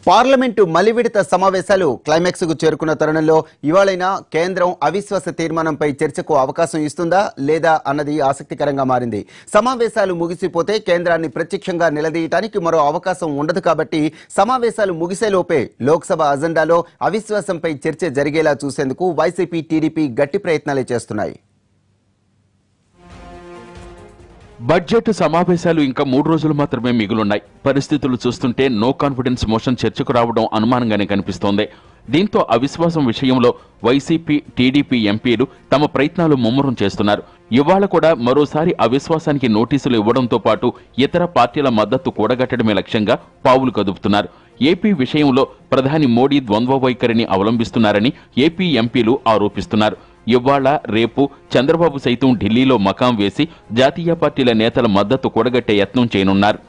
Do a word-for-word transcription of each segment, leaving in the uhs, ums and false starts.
Parliament మలివిడత సమావేశాలు climax కు చేరుకున్న తరుణంలో ఇవాళైనా కేంద్రం అవిశ్వాస తీర్మానంపై చర్చకు అవకాశం ఇస్తుందా లేదా అన్నది ఆసక్తికరంగా మారింది. సమావేశాలు ముగిసిపోతే కేంద్రాన్ని ప్రత్యక్షంగా నిలదీయడానికి మరో అవకాశం ఉండదు కాబట్టి సమావేశాలు ముగిసేలోపే లోక్సభ అజెండాలో అవిశ్వాసంపై చర్చ జరిగేలా చూసేందుకు వైసీపీ టీడీపీ గట్టి ప్రయత్నాలే చేస్తున్నాయి. బడ్జెట్ సమావేశాలు ఇంకా మూడు రోజులు మాత్రమే మిగులున్నాయి. పరిస్థితులు చూస్తుంటే నో కాన్ఫిడెన్స్ మోషన్ చర్చకు రావడం అనుమానంగానే కనిపిస్తోంది. దీంతో అవిశ్వాసం విషయంలో వైసీపీ టీడీపీ ఎంపీలు తమ ప్రయత్నాలు ముమ్మరం చేస్తున్నారు. ఇవాళ కూడా మరోసారి అవిశ్వాసానికి నోటీసులు ఇవ్వడంతో పాటు ఇతర పార్టీల మద్దతు కూడగట్టడమే లక్ష్యంగా పావులు కదుపుతున్నారు. ఏపీ విషయంలో ప్రధాని మోడీ ద్వంద్వ వైఖరిని అవలంబిస్తున్నారని ఏపీ ఎంపీలు ఆరోపిస్తున్నారు. ఇవాళ రేపు చంద్రబాబు సైతం ఢిల్లీలో మకాం వేసి జాతీయ పార్టీల నేతల మద్దతు కూడగట్టే యత్నం చేయనున్నారు.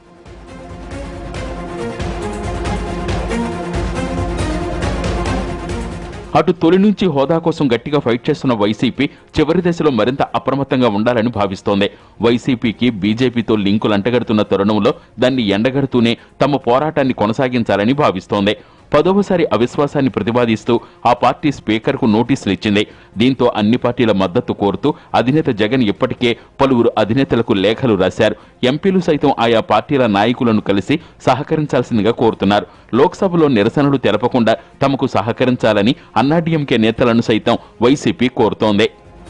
అటు తొలి నుంచి హోదా కోసం గట్టిగా ఫైట్ చేస్తున్న వైసీపీ చివరి దశలో మరింత అప్రమత్తంగా ఉండాలని భావిస్తోంది. వైసీపీకి బీజేపీతో లింకులు అంటగడుతున్న తరుణంలో దాన్ని ఎండగడుతూనే తమ పోరాటాన్ని కొనసాగించాలని భావిస్తోంది. పదవసారి అవిశ్వాసాన్ని ప్రతిపాదిస్తూ ఆ పార్టీ స్పీకర్కు నోటీసులు ఇచ్చింది. దీంతో అన్ని పార్టీల మద్దతు కోరుతూ అధినేత జగన్ ఇప్పటికే పలువురు అధినేతలకు లేఖలు రాశారు. ఎంపీలు సైతం ఆయా పార్టీల నాయకులను కలిసి సహకరించాల్సిందిగా కోరుతున్నారు. లోక్సభలో నిరసనలు తెలపకుండా తమకు సహకరించాలని అన్నాడీఎంకే నేతలను సైతం వైసీపీ కోరుతోంది.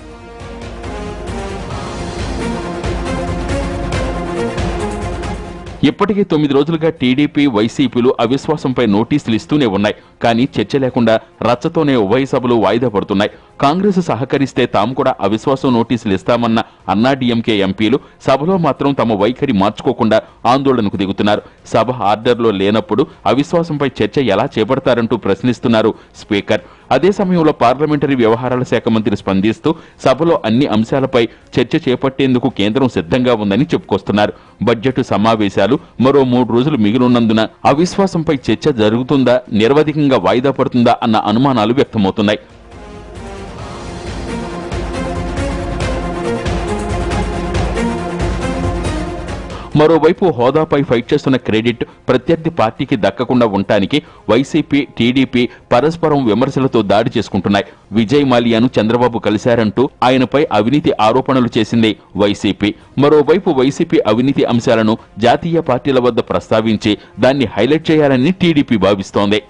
ఇప్పటికీ తొమ్మిది రోజులుగా టీడీపీ వైసీపీలు అవిశ్వాసంపై నోటీసులు ఇస్తూనే ఉన్నాయి. కానీ చర్చ లేకుండా రచ్చతోనే ఉభయ సభలు వాయిదా పడుతున్నాయి. కాంగ్రెస్ సహకరిస్తే తాము కూడా అవిశ్వాసం నోటీసులు ఇస్తామన్న అన్నాడీఎంకే ఎంపీలు సభలో మాత్రం తమ వైఖరి మార్చుకోకుండా ఆందోళనకు దిగుతున్నారు. సభ ఆర్డర్లో లేనప్పుడు అవిశ్వాసంపై చర్చ ఎలా చేపడతారంటూ ప్రశ్నిస్తున్నారు స్పీకర్. అదే సమయంలో పార్లమెంటరీ వ్యవహారాల శాఖ మంత్రి స్పందిస్తూ సభలో అన్ని అంశాలపై చర్చ చేపట్టేందుకు కేంద్రం సిద్ధంగా ఉందని చెప్పుకొస్తున్నారు. బడ్జెట్ సమావేశాలు మరో మూడు రోజులు మిగిలినందున అవిశ్వాసంపై చర్చ జరుగుతుందా, నిరవధికంగా వాయిదా పడుతుందా అన్న అనుమానాలు వ్యక్తమవుతున్నాయి. మరోవైపు హోదాపై ఫైట్ చేస్తున్న క్రెడిట్ ప్రత్యర్థి పార్టీకి దక్కకుండా ఉండటానికి వైసీపీ టీడీపీ పరస్పరం విమర్శలతో దాడి చేసుకుంటున్నాయి. విజయ్ మాల్యాను చంద్రబాబు కలిశారంటూ ఆయనపై అవినీతి ఆరోపణలు చేసింది వైసీపీ. మరోవైపు వైసీపీ అవినీతి అంశాలను జాతీయ పార్టీల వద్ద ప్రస్తావించి దాన్ని హైలైట్ చేయాలని టీడీపీ భావిస్తోంది.